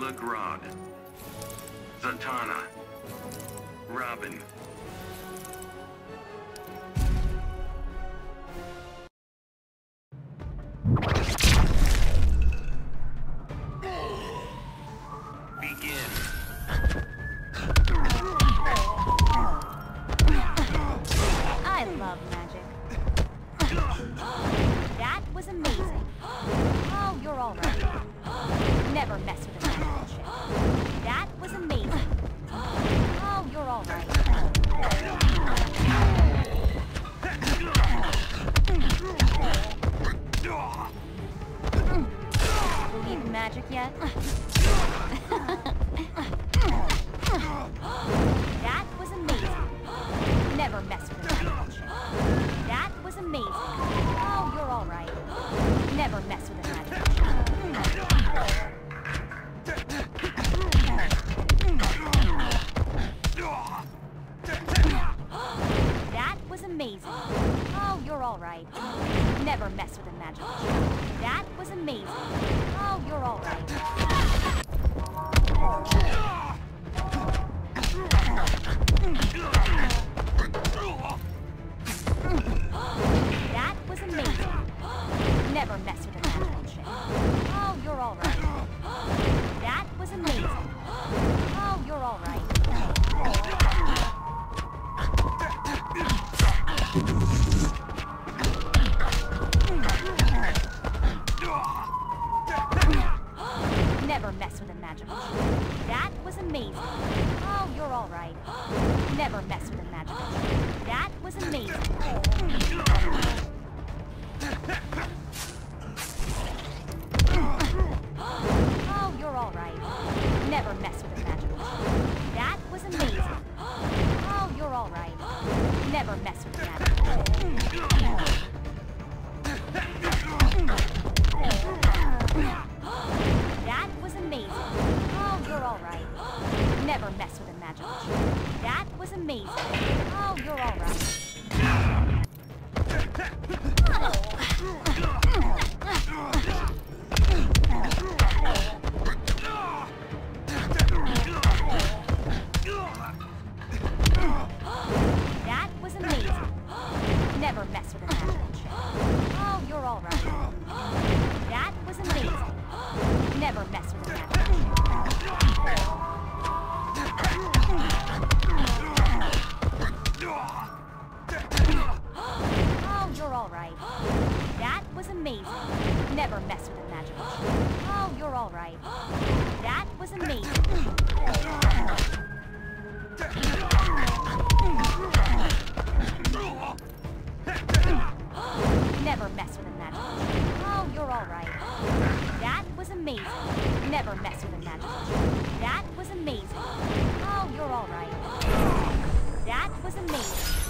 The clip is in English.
Grog, Zatanna, Robin. Begin. I love magic. That was amazing. Oh, you're all right. Never mess with a magical ship. That was amazing. Oh, you're all right. Believe in magic yet? That was amazing. Never mess with a magical ship. That was amazing. Oh, you're all right. Never mess with a magical ship. That was amazing. Oh, you're all right. Never mess with a magical ship. That was amazing. Oh, you're all right. That was amazing. Never mess with a magical ship. Oh, you're all right. That was amazing. Oh, you're all right. Never mess with a magical ship. That was amazing. Oh, you're all right. Never mess with a magical ship. That was amazing. Oh, you're all right. Never mess with a magical ship. That was amazing. Oh, you're all right. Never mess with a magical ship. That was amazing. Oh, you're all right. Never mess with a magical ship. That was amazing. Oh, you're all right. That was amazing. Never mess with a magical ship. Oh, you're all right. That was amazing. Never mess with a magical ship. Oh, you're all right. That was amazing. Never mess with a magical ship. Oh, you're all right. That was amazing. Never mess with a magical ship. Oh, you're all right. That was amazing. Never mess with a magical ship. That was amazing. Oh, you're all right. That was amazing.